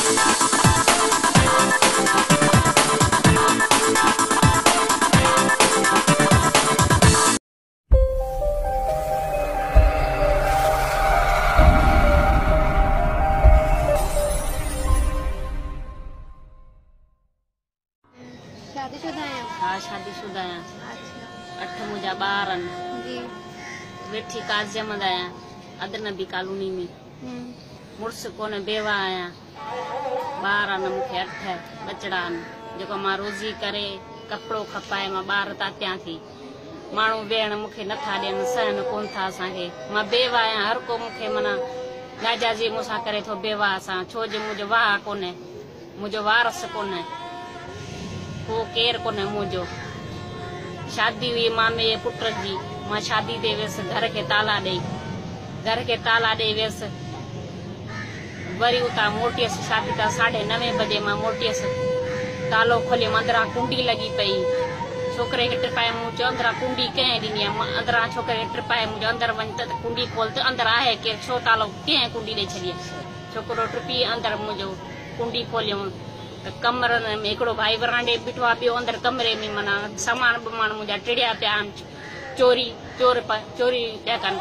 शादीशुदा हैं? हाँ शादीशुदा हैं। अच्छा 8 मुझा ॿार आहिनि। जी वेठी काज़ी अहमद आहियां अदनबी कॉलोनी में। मुड़ुस कोन्हे बेवा आहियां। ॿार आहिनि मूंखे 8 बचड़ा आहिनि जेको मां रोज़ी करे कपिड़ो खपाए मां ॿार तातियां थी। माण्हू वेहण मूंखे नथा ॾियनि सहन कोन था असांखे। मां बेवा आहियां हर को मूंखे माना नाजाइज़ी मूंसां करे थो बेवा सां छो जो मुंहिंजो वाह कोन्हे मुंहिंजो वारस कोन्हे को केर कोन्हे मुंहिंजो। शादी हुई मामे जे पुट जी मां शादी ते वियसि घर खे ताला ॾेई वियसि वरी उतां मोटियसि शादी तां 9:30 बजे मां मोटियसि तालो खोलियमि अंदरां कुंडी लॻी पई छोकिरे खे टिपाए मूं चयो अंदरां कुंडी कंहिं ॾिनी आहे अंदरां छोकिरे खे टिपाए मुंहिंजो अंदरि वञ त कुंडी खोल त अंदरि आहे केरु छो तालो कंहिं कुंडी ॾेई छॾी छोकिरो टिपी अंदरि मुंहिंजो कुंडी खोलियमि त कमरनि में हिकिड़ो भाई वरांडे बीठो आहे ॿियो अंदरि कमरे में माना सामान बमान मुंहिंजा टिड़िया पिया आहिनि चोरी पिया कनि।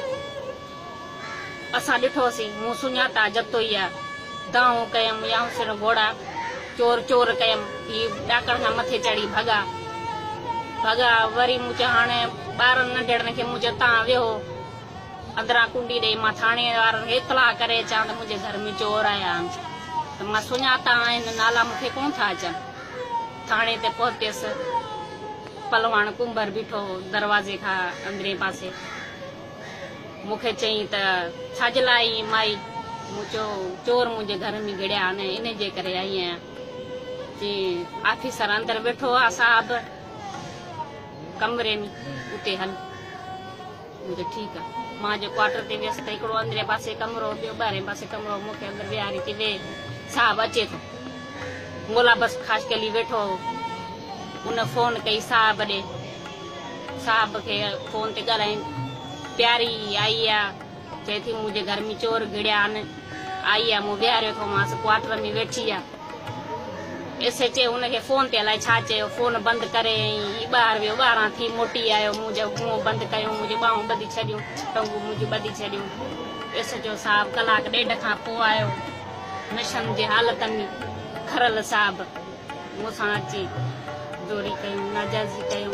असां ॾिठोसीं मूं सुञाता जतो ई आहे दाऊं कयमि या हुसिन घोड़ा चोर कयमि हीअ ॾाकण खां मथे चढ़ी भॻा वरी मूं चयो हाणे ॿारनि नंढड़नि खे मूं चयो तव्हां वेहो अंदरां कुंडी ॾेई मां थाणे वारनि खे इतलाह करे अचां त मुंहिंजे घर में चोर आया आहिनि त मां सुञाता आहिनि नाला मूंखे कोन था अचनि। थाणे ते पहुतसि पलवान कुंभर बीठो दरवाज़े खां अंदरे पासे मूंखे चई त छाजे लाइ माई मूं चयो चोर मुंहिंजे घर में घिड़िया आहिनि इन जे करे आई आहियां जी ऑफिसर अंदरि वेठो आहे साहब कमरे में उते हल मुंहिंजो ठीकु आहे मां जो क्वार्टर ते वियसि त हिकिड़ो अंदरे पासे कमरो ॿियो ॿाहिरे पासे कमरो मूंखे अंदरि विहारी थी वे साहब अचे थो मोला बस ख़ासि कली वेठो उन फोन कई साहब ॾे साहब खे फोन ते ॻाल्हाई प्यारी आई आहे चए थी मुंहिंजे घर में चोर घिड़िया आहिनि आई आहे मूं विहारियो थो मांसि क्वार्टर में वेठी आहे एसे चए हुनखे फोन ते अलाए छा चयो फोन बंदि करे ॿाहिरि वियो ॿाहिरां थी मोटी आयो मुंहिंजो मुंहुं बंदि कयो मुंहिंजी ॿाहूं ॿधी छॾियूं टंगूं मुंहिंजूं ॿधी छॾियूं एसे चयो साहब कलाक ॾेढ खां पोइ आयो नशनि जे हालतनि में खरल साहब मूंसां अची चोरी कयूं नाजाइज़ी कयूं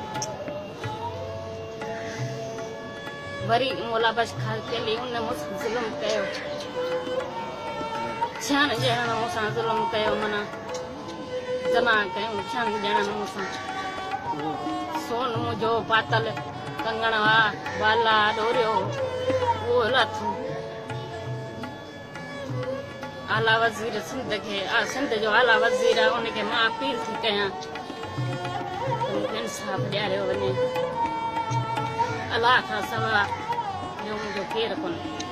वरी मोलाबश खाली उन मूंसां ज़ुल्म कयो 6 ॼणनि मूंसां ज़ुल्म कयो माना जमा कयूं 6 ॼणनि मूंसां सोन मुंहिंजो पातल कंगण वाला डोरियो उहो लथो आला वज़ीर सिंध जो आला वज़ीर आहे उनखे मां अपील थी कयां मूंखे इंसाफ़ ॾियारियो वञे अलाह खां सवाइ ॿियो मुंहिंजो केरु कोन्हे।